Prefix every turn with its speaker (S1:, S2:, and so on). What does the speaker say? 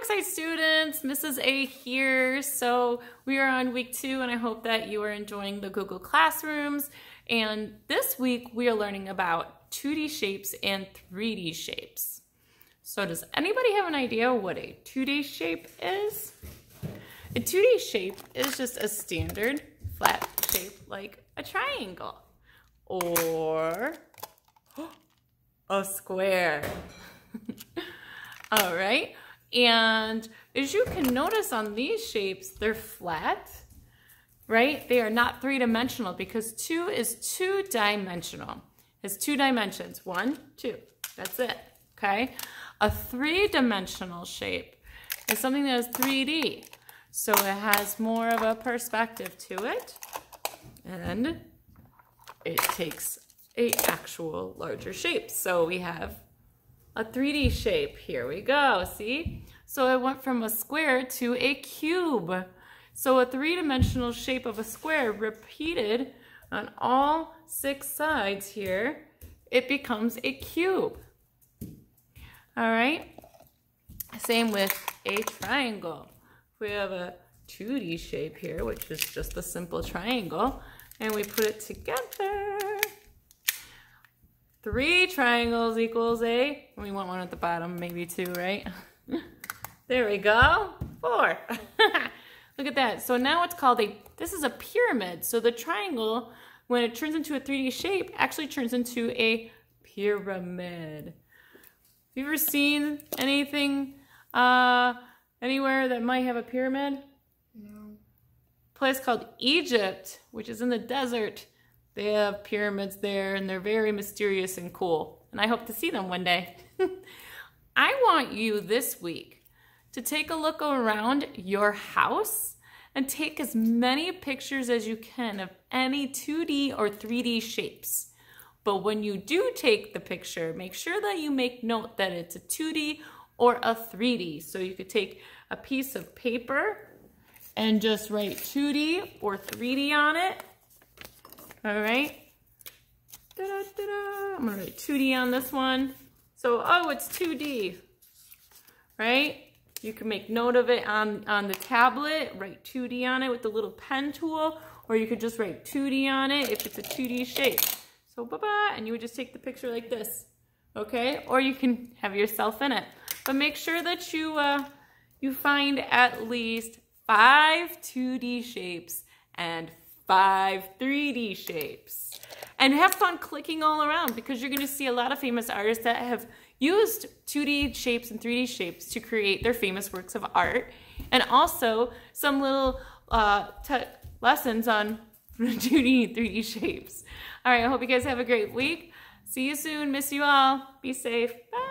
S1: Brookside students, Mrs. A here. So we are on week 2 and I hope that you are enjoying the Google Classrooms. And this week we are learning about 2D shapes and 3D shapes. So does anybody have an idea what a 2D shape is? A 2D shape is just a standard flat shape like a triangle or a square. All right. And as you can notice on these shapes, they're flat, right? They are not three-dimensional because 2 is two-dimensional. It's 2 dimensions, 1, 2, that's it, okay? A 3-dimensional shape is something that is 3D. So it has more of a perspective to it and it takes an actual larger shape. So we have a 3D shape. Here we go, see? So it went from a square to a cube. So a 3-dimensional shape of a square repeated on all 6 sides here, it becomes a cube. All right? Same with a triangle. We have a 2D shape here, which is just a simple triangle, and we put it together. 3 triangles equals a, we want one at the bottom, maybe 2, right? There we go, 4. Look at that. So now it's called this is a pyramid. So the triangle, when it turns into a 3D shape, actually turns into a pyramid. Have you ever seen anything anywhere that might have a pyramid? No. A place called Egypt, which is in the desert. They have pyramids there and they're very mysterious and cool. And I hope to see them one day. I want you this week to take a look around your house and take as many pictures as you can of any 2D or 3D shapes. But when you do take the picture, make sure that you make note that it's a 2D or a 3D. So you could take a piece of paper and just write 2D or 3D on it. All right. I'm gonna write 2D on this one. So, oh, it's 2D, right? You can make note of it on the tablet, write 2D on it with the little pen tool, or you could just write 2D on it if it's a 2D shape. So, bye-bye, and you would just take the picture like this, okay? Or you can have yourself in it. But make sure that you find at least 5 2D shapes and 5 3D shapes. And have fun clicking all around because you're going to see a lot of famous artists that have used 2D shapes and 3D shapes to create their famous works of art. And also some little lessons on 2D and 3D shapes. All right, I hope you guys have a great week. See you soon. Miss you all. Be safe. Bye.